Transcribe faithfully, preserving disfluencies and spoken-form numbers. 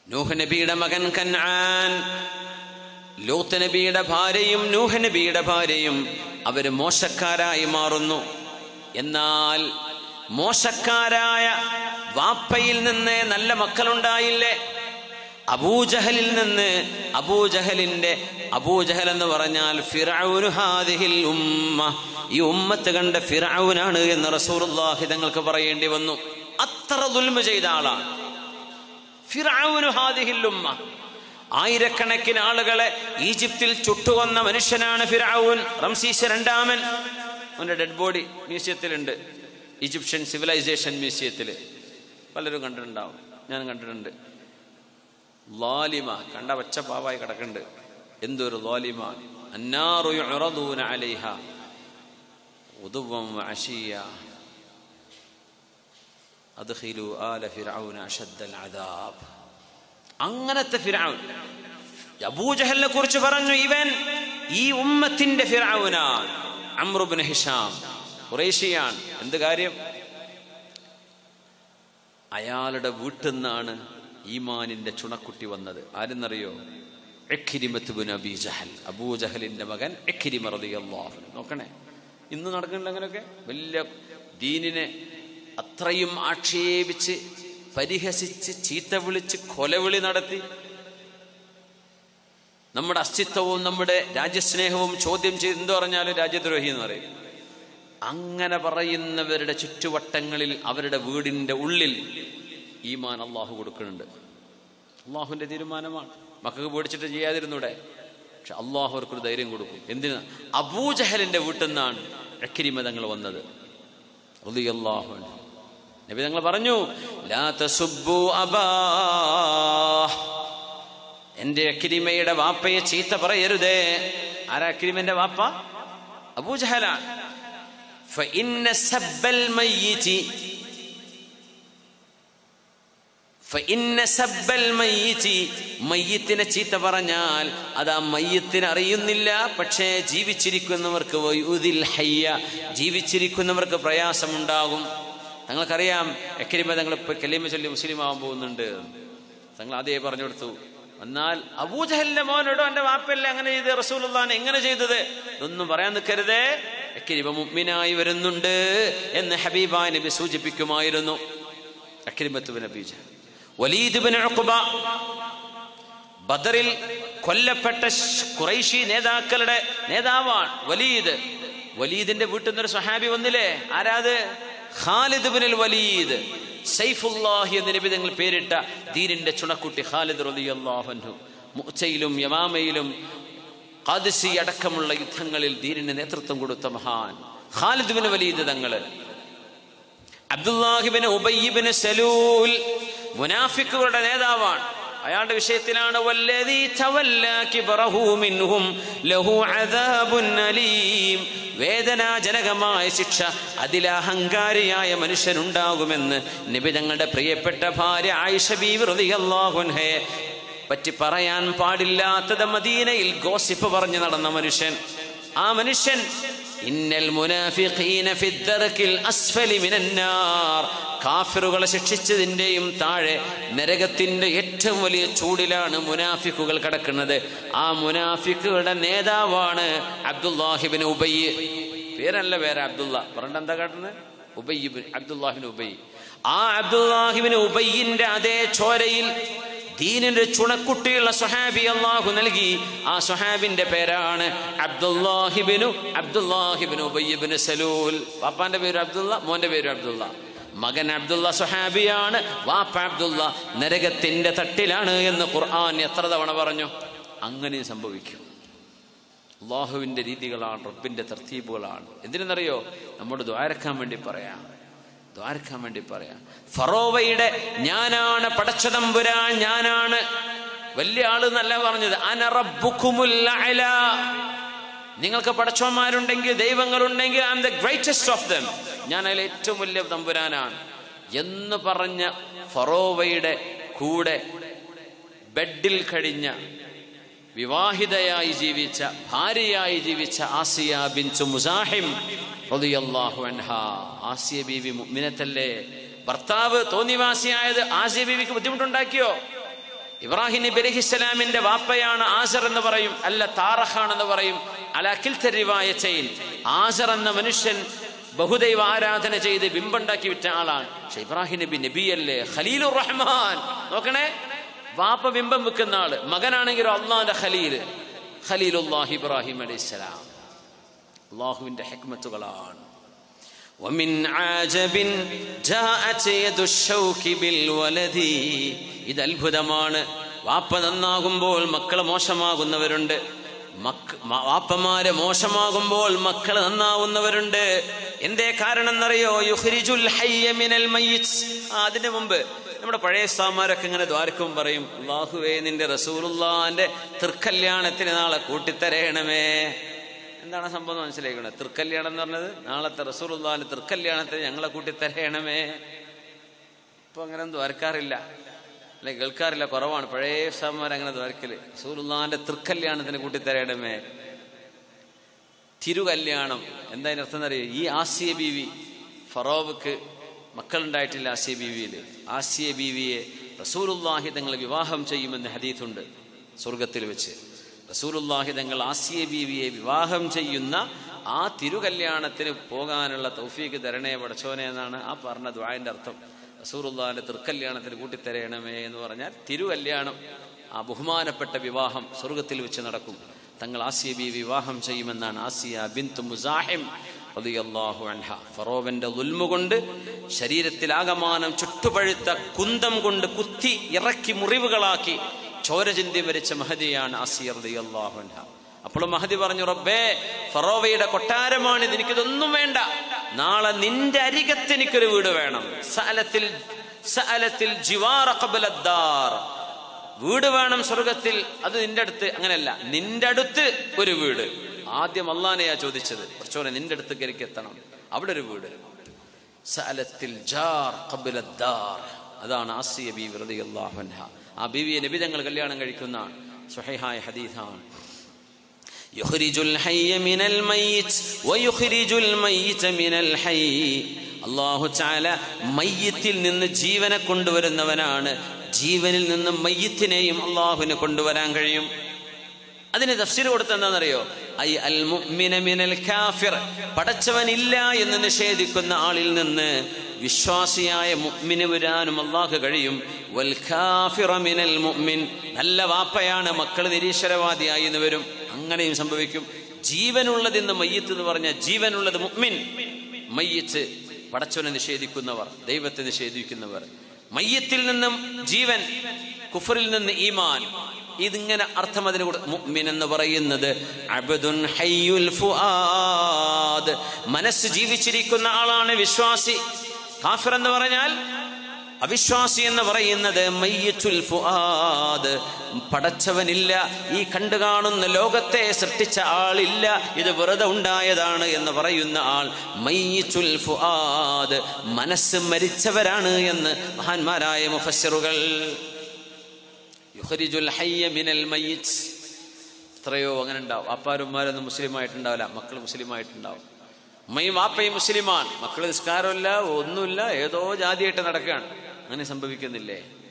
നൂഹ് നബിയുടെ മകൻ കൻആൻ, ലൂത്ത് നബിയുടെ ഭാര്യയും നൂഹ് നബിയുടെ ഭാര്യയും അവര് മോശക്കാരായി മാറുന്നു. എന്നാൽ മോശക്കാരായ വാപ്പയിൽ നിന്ന് നല്ല മക്കളുണ്ടായില്ലേ? അബൂജഹലിൽ നിന്ന്, അബൂജഹലിന്റെ അബൂജഹൽ എന്ന് പറഞ്ഞാൽ ഫിർഔനു ഹാദിഹിൽ ഉമ്മ, ഈ ഉമ്മത്ത് കണ്ട ഫിർഔനാണ് എന്ന് റസൂലുള്ളാഹി തങ്ങൾക്ക് പറയേണ്ടി വന്നു. അത്ര ദുൽമ ചെയ്ത ആളാണ് ഫിർഔനു ഹാദിഹിൽ ഉമ്മ. ആയിരക്കണക്കിന് ആളുകളെ ഈജിപ്തിൽ ചുട്ടുകൊന്ന മനുഷ്യനാണ് ഫിർഔൻ. റംസീസ് രണ്ടാമൻ, അവന്റെ ഡെഡ് ബോഡി മ്യൂസിയത്തിലുണ്ട്, ഈജിപ്ഷ്യൻ സിവിലൈസേഷൻ മ്യൂസിയത്തിൽ. പലരും കണ്ടിട്ടുണ്ടാവും, ഞാൻ കണ്ടിട്ടുണ്ട്. ലാലിമ, കണ്ട പച്ച പാവായി കിടക്കുന്നുണ്ട്. എന്തൊരു ലാലിമ! അന്നാറു യുറദൂന അലൈഹ ഉദുവ്വൻ വഅശിയ അദ്ഖിലു ആല ഫിർഔന അശദ്ദൽ അദാബ്. അങ്ങനത്തെ ഫിർഔൻ. അബൂജഹലിനെ കുറിച്ച് പറഞ്ഞു, ഇവൻ ഈ ഉമ്മത്തിന്റെ ഫിർഔനാണ്. അംർ ഇബ്നു ഹിഷാം ഖുറൈശിയാണ്. എന്ത് കാര്യം? അയാളുടെ വീട്ടിൽ നിന്നാണ് ഈമാനിന്റെ ചുണക്കുട്ടി വന്നത്. ആരെന്നറിയോ? ഇക്രിമത്ത് ഇബ്നു അബീ ജഹൽ, അബൂജഹലിന്റെ മകൻ ഇക്രിമ റളിയല്ലാഹു അൻഹു. നോക്കണേ, ഇന്ന് നടക്കുന്നില്ല അങ്ങനെയൊക്കെ. വലിയ ദീനിനെ അത്രയും ആക്ഷേപിച്ച് പരിഹസിച്ച് ചീത്ത വിളിച്ച് കൊലവിളി നടത്തി നമ്മുടെ അസ്തിത്വവും നമ്മുടെ രാജ്യസ്നേഹവും ചോദ്യം ചെയ്ത് എന്ത് പറഞ്ഞാലും രാജ്യദ്രോഹി എന്ന് പറയും. അങ്ങനെ പറയുന്നവരുടെ ചുറ്റുവട്ടങ്ങളിൽ അവരുടെ വീടിന്റെ ഉള്ളിൽ ഈമാൻ അള്ളാഹു കൊടുക്കുന്നുണ്ട്. അള്ളാഹുവിന്റെ തീരുമാനമാണ്. മക്കൾക്ക് പേടിച്ചിട്ട് ചെയ്യാതിരുന്നൂടെ? പക്ഷെ അള്ളാഹു അവർക്കൊരു ധൈര്യം കൊടുക്കും. എന്തിനാ? അബൂജഹലിന്റെ വീട്ടിൽ നിന്നാണ് ഇക്രിമ തങ്ങൾ വന്നത് റളിയല്ലാഹു അൻഹു. നബി തങ്ങൾ പറഞ്ഞു, ലാ തസുബ്ബു അബാ, എന്റെ ഇക്രിമയുടെ വാപ്പയെ ചീത്ത പറയരുതേ. ആരാ ഇക്രിമന്റെ വാപ്പ? അബൂജഹലാണ്. ഫഇന്ന സബ്ബൽ മയ്യിതി ഫഇന്ന സബ്ബൽ മയ്യിതി, മയ്യിത്തിനെ ചീത്ത പറഞ്ഞാൽ അത് ആ മയ്യിത്തിന് അറിയുന്നില്ല. പക്ഷേ ജീവിച്ചിരിക്കുന്നവർക്ക് വയുദിൽ ഹയ്യ, ജീവിച്ചിരിക്കുന്നവർക്ക് പ്രയാസമുണ്ടാകും. തങ്ങൾക്കറിയാം ഇക്രിമ തങ്ങൾ ഇപ്പൊ കലിമ ചൊല്ലി മുസ്ലിം ആവാൻ പോകുന്നുണ്ട്. തങ്ങൾ അതേ പറഞ്ഞു കൊടുത്തു. എന്നാൽ അബൂജഹലിന്റെ മോനോടോ എന്റെ വാപ്പല്ലേ അങ്ങനെ ചെയ്ത്, റസൂലുള്ളാഹിനെ എങ്ങനെ ചെയ്തത് ഇതൊന്നും പറയാൻ നിൽക്കരുതേ, ഇക്രിമ മുഅ്മിനായി വരുന്നുണ്ട് എന്ന് ഹബീബായ നബി സൂചിപ്പിക്കുമായിരുന്നു. ഇക്രിമത്ത് ഇബ്നു അബീ ജഹൽ. വലീദ് ഇബ്നു ഉഖ്ബ, ബദറിൽ കൊല്ലപ്പെട്ട ഖുറൈശി നേതാക്കളുടെ നേതാവാണ് വലീദ്. വലീദിന്റെ വീട്ടിൽ നിന്നൊരു സ്വഹാബി വന്നില്ലേ? ആരാത്? ഖാലിദ് ഇബ്നുൽ വലീദ്, സൈഫുല്ലാഹി എന്ന് നബി തങ്ങൾ പേരിട്ട ദീനിന്റെ ചുണക്കുട്ടി ഖാലിദ് റളിയല്ലാഹു അൻഹു. മുഅ്തയിലും യമാമയിലും ഖാദിസി അടക്കമുള്ള യുദ്ധങ്ങളിൽ ദീനിന് നേതൃത്വം കൊടുത്ത മഹാൻ ഖാലിദ് ഇബ്നു വലീദ് തങ്ങള്. അബ്ദുല്ലാഹി ഇബ്നു ഉബയ്യ് ഇബ്നു സലൂൽ മുനാഫിക്കുകളുടെ നേതാവാണ്. അയാളുടെ വിഷയത്തിലാണ് വല്ലദീ തവല്ലാ കിബ്റഹു മിൻഹും ലഹു അദാബുൻ അലീം, വേദനാജനകമായ ശിക്ഷ അതിൽ അഹങ്കാരിയായ മനുഷ്യനുണ്ടാകുമെന്ന് നബി തങ്ങളുടെ പ്രിയപ്പെട്ട ഭാര്യ ആയിഷ ബീവി റളിയല്ലാഹു അൻഹയെ പറ്റി പറയാൻ പാടില്ലാത്തത് മദീനയിൽ ഗോസിപ്പ് പറഞ്ഞു നടന്ന മനുഷ്യൻ. ആ മനുഷ്യൻ ഇന്നൽ മുനാഫിഖീന ഫിദ്ദർകിൽ അസ്ഫലി മിനന്നാർ, കാഫിറുകളെ ശിക്ഷിച്ചതിന്റെയും താഴെ നരകത്തിന്റെ ഏറ്റവും വലിയ ചൂടിലാണ് മുനാഫിക്കുകൾ കിടക്കുന്നത്. ആ മുനാഫിക്കുകളുടെ നേതാവാണ് അബ്ദുല്ലാഹി ഇബ്നു ഉബയ്യ്. പേരല്ല പേര് അബ്ദുള്ള, പറഞ്ഞ എന്താ കാട്ടുന്നത്? ഉബയ്യ് ഇബ്നു അബ്ദുല്ലാഹി ഇബ്നു ഉബയ്യ്. ആ അബ്ദുല്ലാഹി ഇബ്നു ഉബയ്യിന്റെ അതേ ചോരയിൽ ദീനിന്റെ ചുണക്കുട്ടിയുള്ള സ്വഹാബി അല്ലാഹു നൽകി. ആ സ്വഹാബിന്റെ പേരാണ് അബ്ദുല്ലാഹി ഇബ്നു അബ്ദുല്ലാഹി ഇബ്നു ഉബയ്യ് ഇബ്നു സലൂൽ. പാപ്പാന്റെ പേര് അബ്ദുള്ള, മോന്റെ പേര് അബ്ദുള്ള. മകൻ അബ്ദുള്ള സ്വഹാബിയാണ്, വാപ്പ അബ്ദുള്ള നരകത്തിന്റെ തട്ടിലാണ് എന്ന് ഖുർആൻ എത്ര തവണ പറഞ്ഞു. അങ്ങനെ സംഭവിക്കും. അല്ലാഹുവിന്റെ രീതികളാണ്, റബ്ബിന്റെ തർത്തീബുകളാണ്. എന്തിനെന്നറിയോ? നമ്മോട് ദ്വാരക്കാൻ വേണ്ടി പറയാം, ദ്വാരക്കാൻ വേണ്ടി പറയാം. ഫറോവയുടെ ഞാനാണ് പടച്ചതമ്പുരാൻ, ഞാനാണ് വലിയ ആള് എന്നല്ല പറഞ്ഞത്. അന റബ്ബുകുമുൽ അഅ്ലാ, നിങ്ങൾക്ക് പടച്ചോന്മാരുണ്ടെങ്കിൽ ദൈവങ്ങളുണ്ടെങ്കിൽ I am the greatest of them, ഞാൻ അതിൽ ഏറ്റവും വലിയ തമ്പുരാനാണ് എന്ന് പറഞ്ഞ ഫറോവയുടെ കൂടെ ബെഡിൽ കഴിഞ്ഞ വിവാഹിതയായി ജീവിച്ച ഭാര്യയായി ജീവിച്ച ആസിയ ബിൻതു മുസാഹിം റളിയല്ലാഹു അൻഹാ. ആസിയ ബീവി മുഅ്മിനത്തല്ലേ? ഭർത്താവ് തോന്നിവാസിയായത് ആസിയ ബീവിക്ക് ബുദ്ധിമുട്ടുണ്ടാക്കിയോ? ഇബ്രാഹിം നബി അലൈഹിസ്സലാമിന്റെ വാപ്പയാണ് ആസർ എന്ന് പറയും, അല്ല താറഖാണെന്ന് പറയും. അലാ കിൽത റിവായതൈൻ. ആസർ എന്ന മനുഷ്യൻ ബഹുദൈവ ആരാധന ചെയ്ത് ബിംബുണ്ടാക്കി വിറ്റ ആളാണ്. പക്ഷെ ഇബ്രാഹിം നബി നബിയല്ലേ, ഖലീലുർ റഹ്മാൻ. നോക്കണേ, വാപ്പ ബിംബം വെക്കുന്ന ആള്, മകനാണെങ്കിലോ അള്ളാന്റെ ഖലീല്, ഖലീലുല്ലാഹി ഇബ്രാഹിം അലൈഹിസ്സലാം. അള്ളാഹുവിന്റെ ഹിക്മത്തുകളാണ്. ومن عجب جاءت يد الشوك بالولد. ഇത് അത്ഭുതമാണ്. വാപ്പ നന്നാകുമ്പോൾ മക്കൾ മോശമാകുന്നവരുണ്ട്, വാപ്പമാര് മോശമാകുമ്പോൾ മക്കൾ നന്നാവുന്നവരുണ്ട്. എന്തേ കാരണം എന്നറിയോ? യുഖ്രിജുൽ ഹയ്യ മിനൽ മയ്യിത്ത്. അതിനു മുമ്പ് നമ്മുടെ പഴയ ഉസ്താദുമാരൊക്കെ ഇങ്ങനെ ദ്വാരക്കും പറയും, അല്ലാഹുവേ നിന്റെ റസൂലുള്ളാഹിന്റെ തൃക്കല്യാണത്തിന് നാളെ കൂട്ടിത്തരയണമേ. എന്താണ് സംഭവം മനസ്സിലാക്കണം? തൃക്കല്യാണം എന്ന് പറഞ്ഞത് നാളത്തെ റസൂലുള്ളാഹിന്റെ തൃക്കല്യാണത്തിന് ഞങ്ങളെ കൂട്ടിത്തരയണമേ. ഇപ്പൊ അങ്ങനെ ഒന്നും ദ്വാരക്കാറില്ല, അല്ലെ കേൾക്കാറില്ല, കുറവാണ്. പഴയ ഉസ്താദുമാർ അങ്ങനെ ദ്വാരക്കല്, റസൂലുള്ളാഹിന്റെ തൃക്കല്യാണത്തിന് കൂട്ടിത്തരയണമേ. തിരുകല്യാണം എന്താ അതിനർത്ഥം എന്നറിയോ? ഈ ആസിയ ബീവി, ഫറോവക്ക് മക്കളുണ്ടായിട്ടില്ല ആസിയ ബീവിയില്. ആസിയ ബീവിയെ റസൂലുള്ളാഹി തങ്ങൾ വിവാഹം ചെയ്യുമെന്ന് ഹദീസുണ്ട്. സ്വർഗത്തിൽ വെച്ച് റസൂലുള്ളാഹി തങ്ങൾ ആസിയ ബീവിയെ വിവാഹം ചെയ്യുന്ന ആ തിരുകല്യാണത്തിന് പോകാനുള്ള തൗഫീക്ക് തരണേ പടച്ചോനെ എന്നാണ് ആ പറഞ്ഞ ദുആന്റെ അർത്ഥം. റസൂലുള്ളാഹിന്റെ തൃക്കല്യാണത്തിന് കൂട്ടിത്തരയണമേ എന്ന് പറഞ്ഞാൽ തിരുകല്യാണം, ആ ബഹുമാനപ്പെട്ട വിവാഹം സ്വർഗത്തിൽ വെച്ച് നടക്കും. തങ്ങൾ ആസിയ ബീവി വിവാഹം ചെയ്യുമെന്നാണ്. ആസിയ ബിൻതു മുസാഹിം റളിയല്ലാഹു അൻഹ ഫറോവന്റെ ദുൽമു കൊണ്ട് ശരീരത്തിലാകമാനം ചുട്ടുപഴുത്ത കുന്തം കൊണ്ട് കുത്തി ഇറക്കി മുറിവുകളാക്കി ചോരചിന്തി മരിച്ച മഹദിയാണ് ആസിയ റളിയല്ലാഹു അൻഹ. അപ്പോൾ മഹദി പറഞ്ഞു, റബ്ബേ ഫറോവയുടെ കൊട്ടാരമാണിത്, എനിക്കിതൊന്നും വേണ്ട, നാളെ നിന്റെ അരികത്ത് എനിക്കൊരു വീട് വേണം. സഅലത്തിൽ സഅലത്തിൽ ജിവാറ ഖബ്ല അദ്ദാർ. വീട് വേണം സ്വർഗത്തിൽ, അത് നിന്റെ അടുത്ത്. അങ്ങനെയല്ല, നിന്റെ അടുത്ത് ഒരു വീട്. ആദ്യം അള്ളാനെയാ ചോദിച്ചത്, കുറച്ചോനെ നിന്റെ അടുത്ത് എനിക്ക് എത്തണം, അവിടെ ഒരു വീട്. സഅലത്തിൽ ജാർ ഖബ്ല അദ്ദാർ. അതാണ് ആസിയ ബീവി റളിയല്ലാഹു അൻഹ. ആ ബീവിയെ നബി തങ്ങൾ കല്യാണം കഴിക്കുന്ന സ്വഹീഹായ ഹദീസാണ്. യുഖ്രിജുൽ ഹയ്യ മിനൽ മയ്യിത്ത് വയുഖ്രിജുൽ മയ്യിത മിനൽ ഹയ്യ്. അല്ലാഹു തആല മയ്യിത്തിൽ നിന്ന് ജീവനെ കൊണ്ടുവരുന്നവനാണ്, ജീവനിൽ നിന്ന് മയ്യിത്തിനെയും അല്ലാഹുവിനെ കൊണ്ടുവരാൻ കഴിയും. അതിന് തഫ്സീർ കൊടുത്ത എന്താണെന്നറിയോ? ഐ അൽ മുഅ്മിന മിനൽ കാഫിർ. പടച്ചവനില്ല എന്ന് നിഷേധിക്കുന്ന ആളിൽ നിന്ന് വിശ്വാസിയായ മുഅ്മിന് വരാനും അല്ലാഹു കഴിയും. വൽ കാഫിറ മിനൽ മുഅ്മിൻ. നല്ല വാപ്പയാണ്, മക്കൾ നിരീശ്വരവാദിയായി എന്ന് വരും, അങ്ങനെയും സംഭവിക്കും. ജീവനുള്ളതെന്ന് മയ്യിത്ത് എന്ന് പറഞ്ഞ ജീവനുള്ളത് മുഅ്മിൻ. മയ്യിത്ത് പടച്ചവനെ നിഷേധിക്കുന്നവർ, ദൈവത്തെ നിഷേധിക്കുന്നവർ. മയ്യത്തിൽ നിന്നും ജീവൻ, കുഫറിൽ നിന്ന് ഈമാൻ. ഇതിങ്ങനെ അർത്ഥം അതിന് കൂടെ. മുഅ്മിൻ എന്ന് പറയുന്നത് അബ്ദുൻ ഹയ്യുൽ ഫുആദ്, മനസ്സ് ജീവിച്ചിരിക്കുന്ന ആളാണ് വിശ്വാസി. കാഫിർ എന്ന് പറഞ്ഞാൽ, അവിശ്വാസി എന്ന് പറയുന്നത് മയ്യിത്തുൽ ഫുആദ്, പടച്ചവനില്ല, ഈ കണ്ടു കാണുന്ന ലോകത്തെ സൃഷ്ടിച്ച ആളില്ല, ഇത് വെറുതെ ഉണ്ടായതാണ് എന്ന് പറയുന്ന ആൾ മയ്യിത്തുൽ ഫുആദ്, മനസ്സ് മരിച്ചവരാണ് എന്ന് മഹാന്മാരായ മുഫസ്സിറുകൾ. യുഖ്രിജുൽ ഹയ്യ മിനൽ മയ്യിത്ത്. എത്രയോ അങ്ങനെ ഉണ്ടാവും. അപ്പാരുമാരൊന്നും മുസ്ലിം ആയിട്ടുണ്ടാവില്ല, മക്കൾ മുസ്ലിം ആയിട്ടുണ്ടാവും. ഉമ്മയും വാപ്പയും മുസ്ലിമാണ്, മക്കൾ നിസ്കാരമില്ല, ഒന്നുമില്ല, ഏതോ ജാതിയായിട്ട് നടക്കുകയാണ്. അങ്ങനെ സംഭവിക്കുന്നില്ലേ?